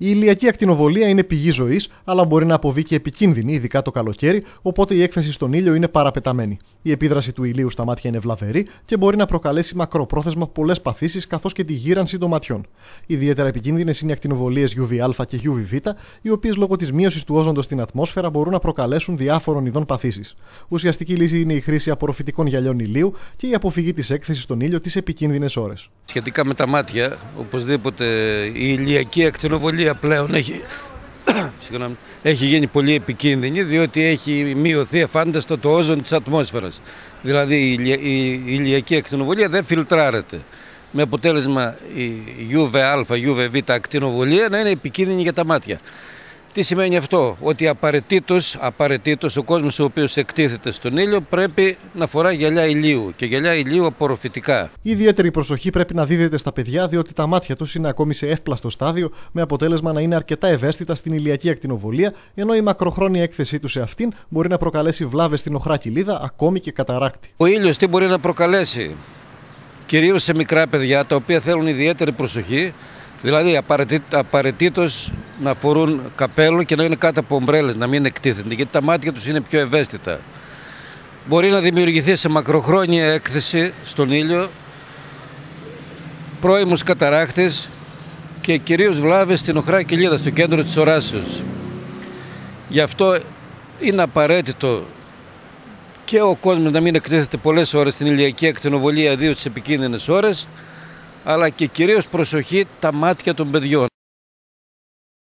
Η ηλιακή ακτινοβολία είναι πηγή ζωής, αλλά μπορεί να αποβεί και επικίνδυνη, ειδικά το καλοκαίρι, οπότε η έκθεση στον ήλιο είναι παραπεταμένη. Η επίδραση του ηλίου στα μάτια είναι βλαβερή και μπορεί να προκαλέσει μακροπρόθεσμα πολλές παθήσεις καθώς και τη γύρανση των ματιών. Ιδιαίτερα επικίνδυνες είναι οι ακτινοβολίες UVA και UVβ, οι οποίες λόγω της μείωσης του όζοντος στην ατμόσφαιρα μπορούν να προκαλέσουν διάφορων ειδών παθήσεις. Ουσιαστική λύση είναι η χρήση απορροφητικών γυαλιών ηλίου και η αποφυγή της έκθεσης στον ήλιο τις επικίνδυνες ώρες. Σχετικά με τα μάτια, οπωσδήποτε η ηλιακή ακτινοβολία πλέον έχει γίνει πολύ επικίνδυνη, διότι έχει μειωθεί αφάνταστα το όζον της ατμόσφαιρας. Δηλαδή η ηλιακή ακτινοβολία δεν φιλτράρεται. Με αποτέλεσμα η UVα, UVβ ακτινοβολία να είναι επικίνδυνη για τα μάτια. Τι σημαίνει αυτό? Ότι απαραίτητος ο κόσμος ο οποίος εκτίθεται στον ήλιο πρέπει να φορά γυαλιά ηλίου και γυαλιά ηλίου απορροφητικά. Ιδιαίτερη προσοχή πρέπει να δίδεται στα παιδιά, διότι τα μάτια τους είναι ακόμη σε εύπλαστο στάδιο, με αποτέλεσμα να είναι αρκετά ευαίσθητα στην ηλιακή ακτινοβολία, ενώ η μακροχρόνια έκθεσή τους σε αυτήν μπορεί να προκαλέσει βλάβες στην οχρά κοιλίδα, ακόμη και καταράκτη. Ο ήλιος τι μπορεί να προκαλέσει? Κυρίως σε μικρά παιδιά, τα οποία θέλουν ιδιαίτερη προσοχή. Δηλαδή απαραίτητος να φορούν καπέλο και να είναι κάτω από ομπρέλες, να μην εκτίθενται, γιατί τα μάτια τους είναι πιο ευαίσθητα. Μπορεί να δημιουργηθεί σε μακροχρόνια έκθεση στον ήλιο πρώιμους καταράκτες και κυρίως βλάβες στην οχρά κοιλίδα, στο κέντρο της οράσεως. Γι' αυτό είναι απαραίτητο και ο κόσμος να μην εκτίθεται πολλές ώρες στην ηλιακή ακτινοβολία, ιδίως στις επικίνδυνες ώρες, αλλά και κυρίως προσοχή τα μάτια των παιδιών.